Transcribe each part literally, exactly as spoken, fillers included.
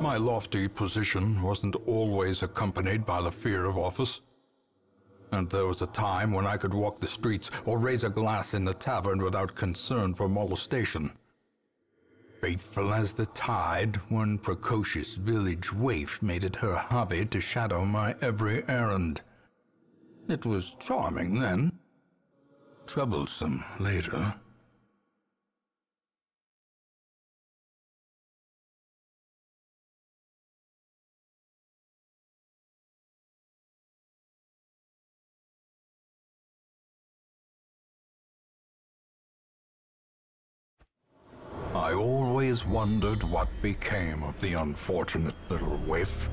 My lofty position wasn't always accompanied by the fear of office. And there was a time when I could walk the streets or raise a glass in the tavern without concern for molestation. Faithful as the tide, one precocious village waif made it her hobby to shadow my every errand. It was charming then, troublesome later. I always wondered what became of the unfortunate little waif.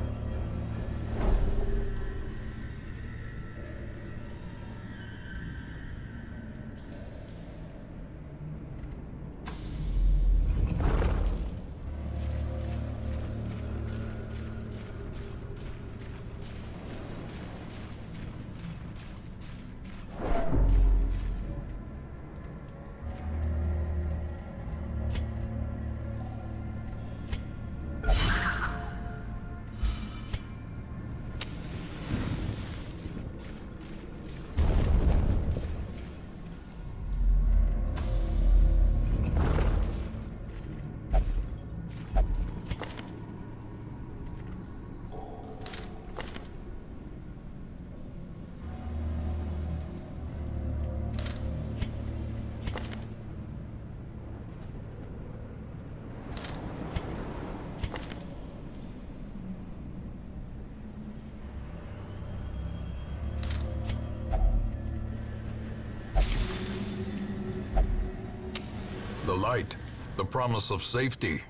The light, the promise of safety.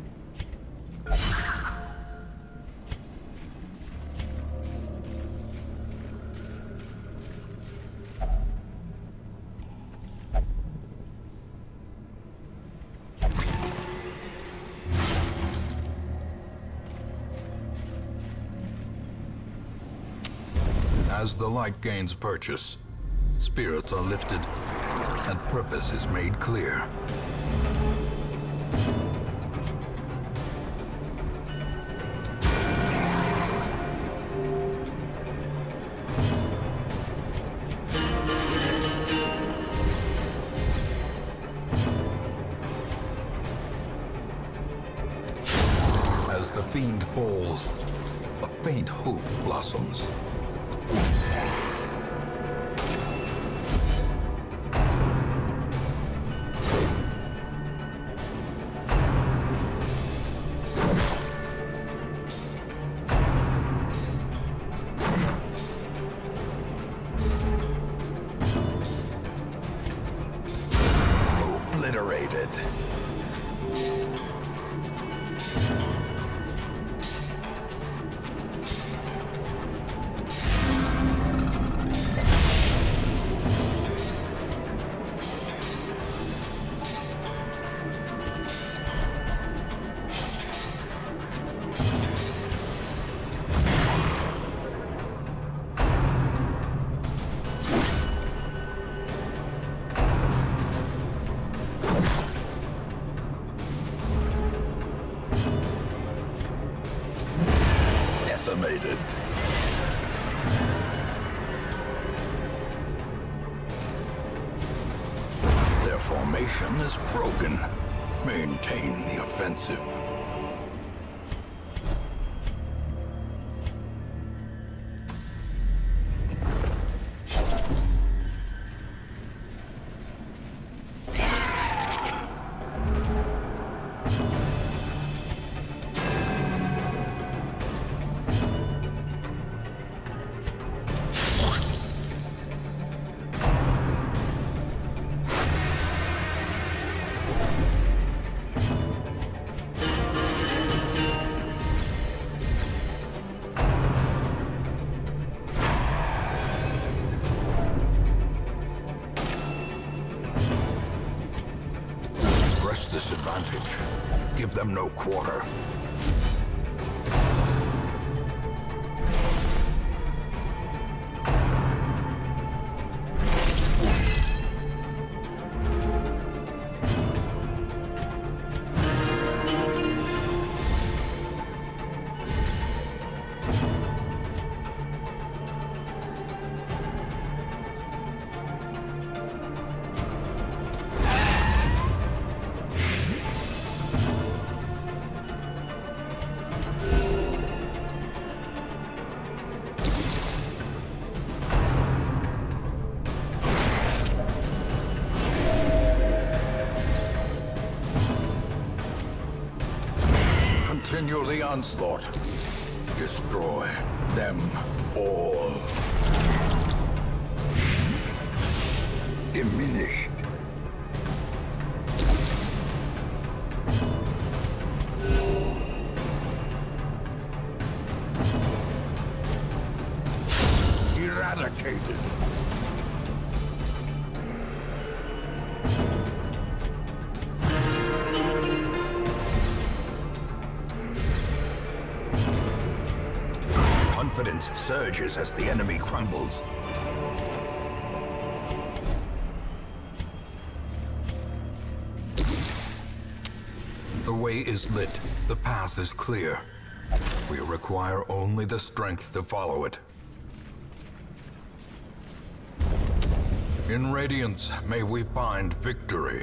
As the light gains purchase, spirits are lifted, and purpose is made clear. As the fiend falls, a faint hope blossoms. Obliterated. Decimated. Their formation is broken. Maintain the offensive. Disadvantage. Give them no quarter. the onslaught. Destroy them all. Diminished. Eradicated. Confidence surges as the enemy crumbles. The way is lit. The path is clear. We require only the strength to follow it. In Radiance, may we find victory.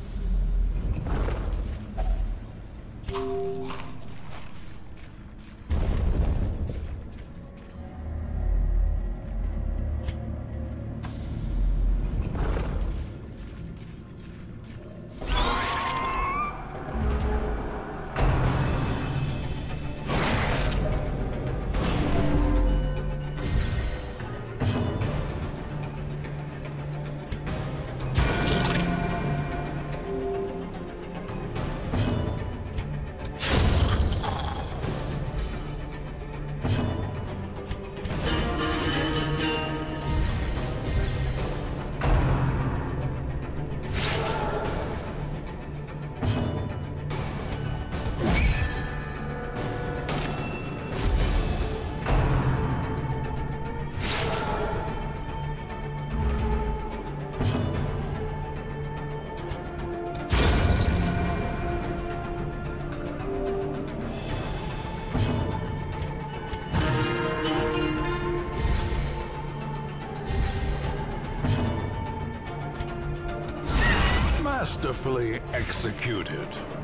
Masterfully executed.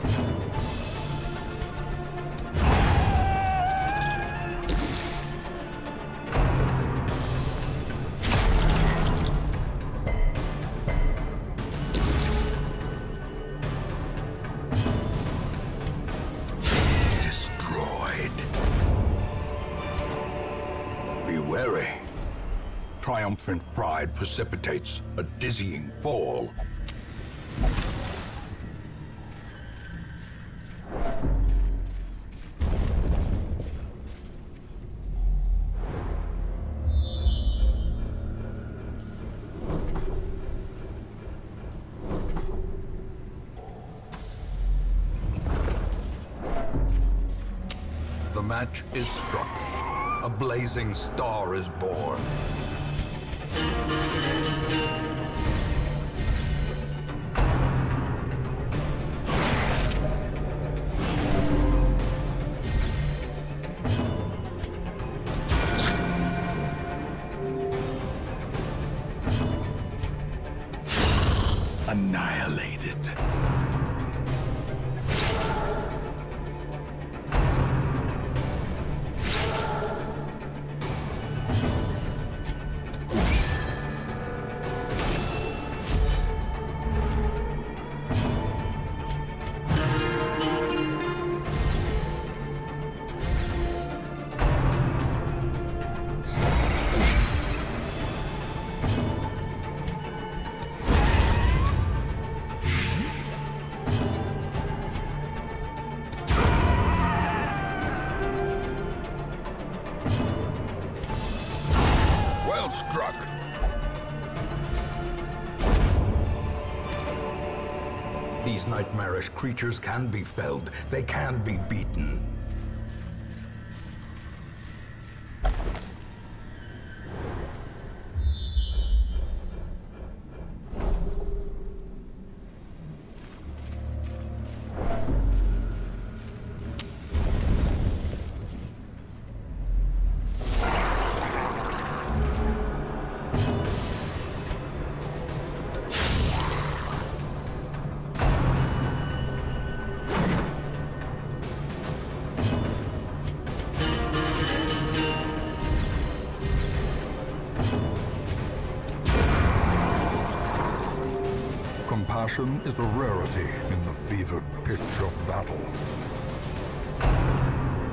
Destroyed. Be wary. Triumphant pride precipitates a dizzying fall. The match is struck. A blazing star is born. Annihilated. Struck. These nightmarish creatures can be felled. They can be beaten. Compassion is a rarity in the fevered pitch of battle.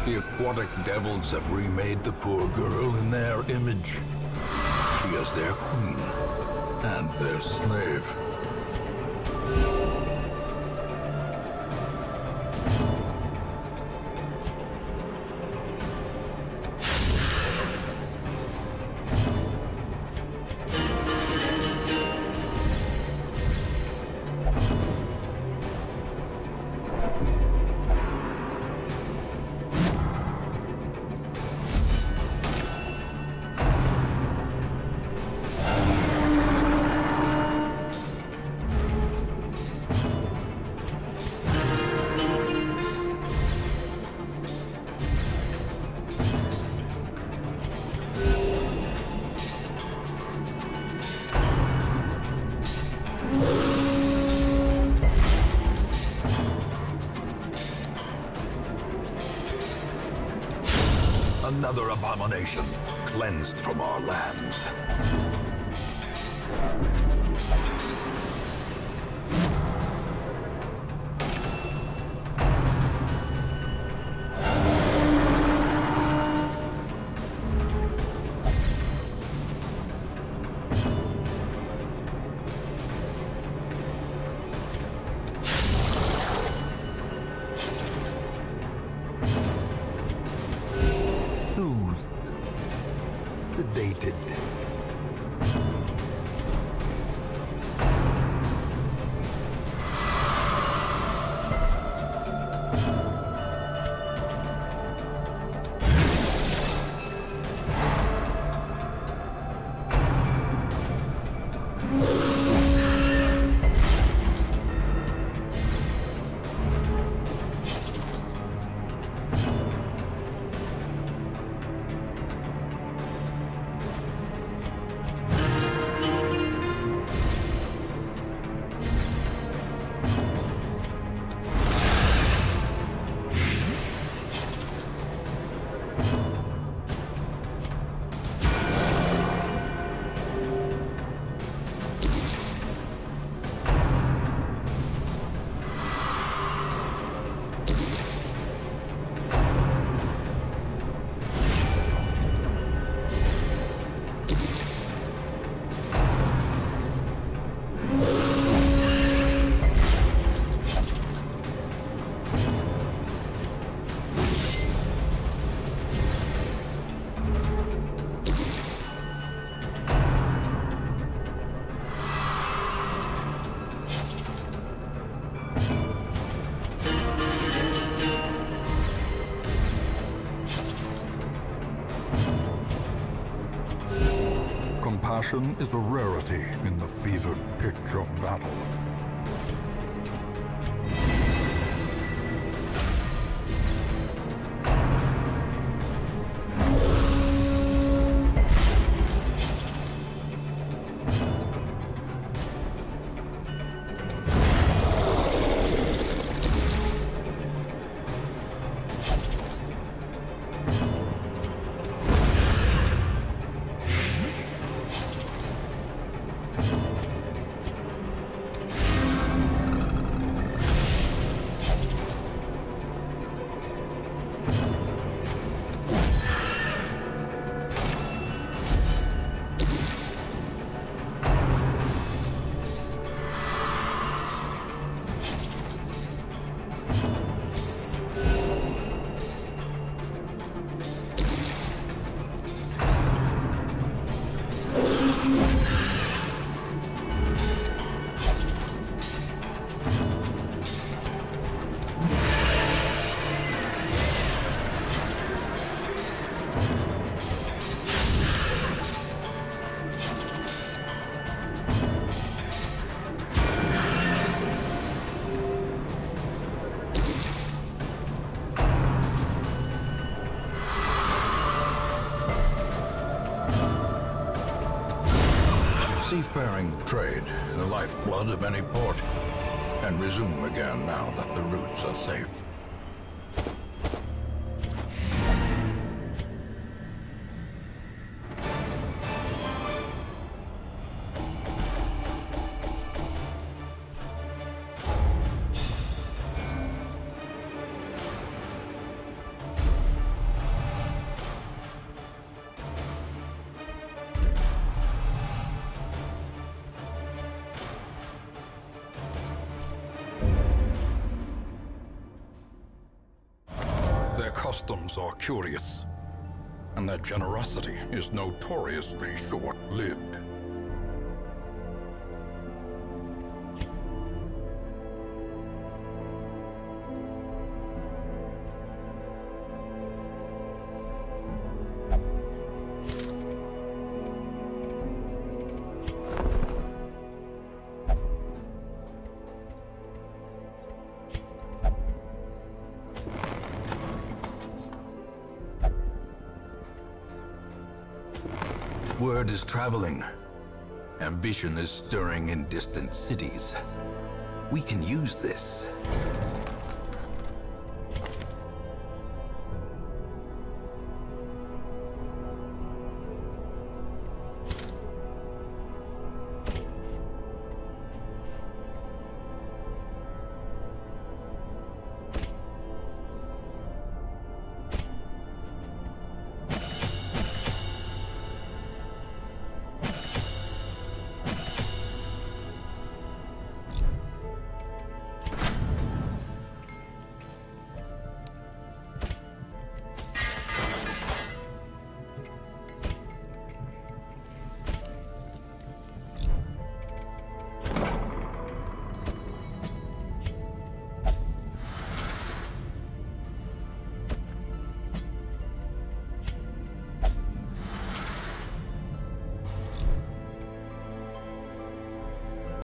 The aquatic devils have remade the poor girl in their image. She is their queen and their slave. Another abomination cleansed from our lands. Sedated. Compassion is a rarity in the fevered pitch of battle. Seafaring trade, the lifeblood of any port, can resume again now that the routes are safe. customs are curious, and that generosity is notoriously short-lived. Word is traveling. Ambition is stirring in distant cities. We can use this.